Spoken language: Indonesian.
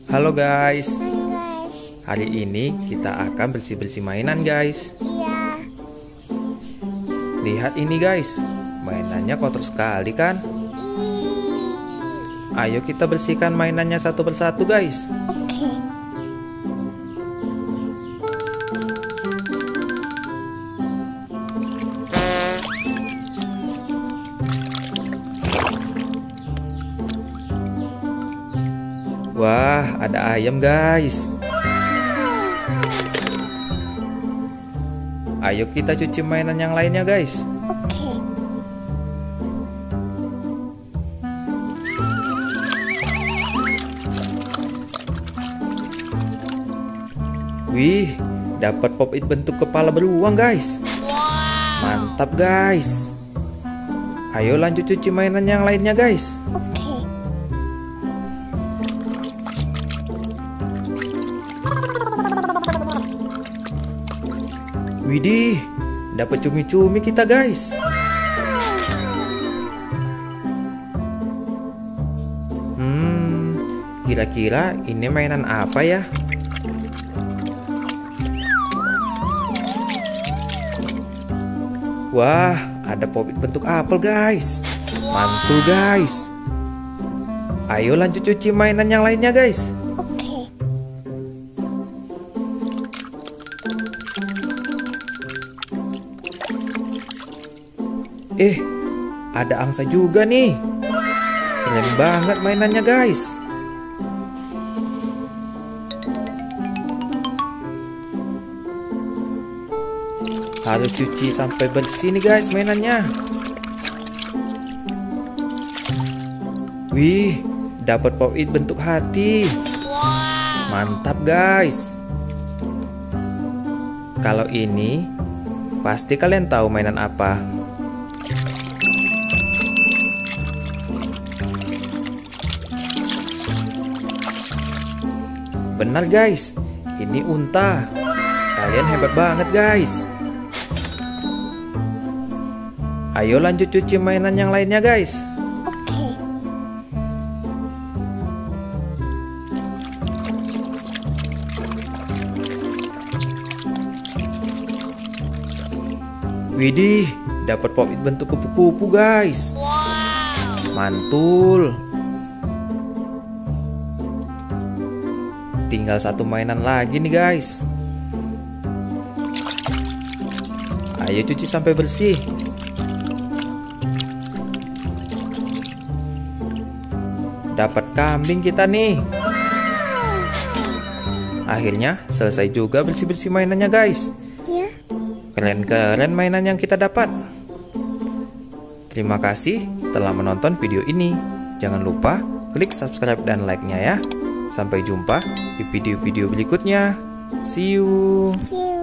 Halo guys, Kan guys, hari ini kita akan bersih-bersih mainan guys. iya, Lihat ini guys, mainannya kotor sekali kan? Ayo kita bersihkan mainannya satu persatu guys. oke. Wah, ada ayam guys. Ayo kita cuci mainan yang lainnya guys. Oke. Wih, dapat pop-it bentuk kepala beruang guys. Mantap guys. Ayo lanjut cuci mainan yang lainnya guys. Oke. Widih, dapat cumi-cumi kita guys. Kira-kira ini mainan apa ya? Wah, ada pop-it bentuk apel guys. Mantul guys. Ayo lanjut cuci mainan yang lainnya guys. Oke. Ada angsa juga nih. Keren banget mainannya guys. Harus cuci sampai bersih nih guys mainannya. Wih, dapat pop-it bentuk hati. Mantap guys. Kalau ini pasti kalian tahu mainan apa. Benar guys, ini unta. Kalian hebat banget guys. Ayo lanjut cuci mainan yang lainnya guys. Oke. Widih, dapat pop-it bentuk kupu-kupu guys. Mantul. Tinggal satu mainan lagi nih guys. Ayo cuci sampai bersih. Dapat kambing kita nih. Akhirnya selesai juga bersih-bersih mainannya guys. Ya. Keren-keren mainan yang kita dapat. Terima kasih telah menonton video ini. Jangan lupa klik subscribe dan like-nya ya. Sampai jumpa di video-video berikutnya. See you. See you.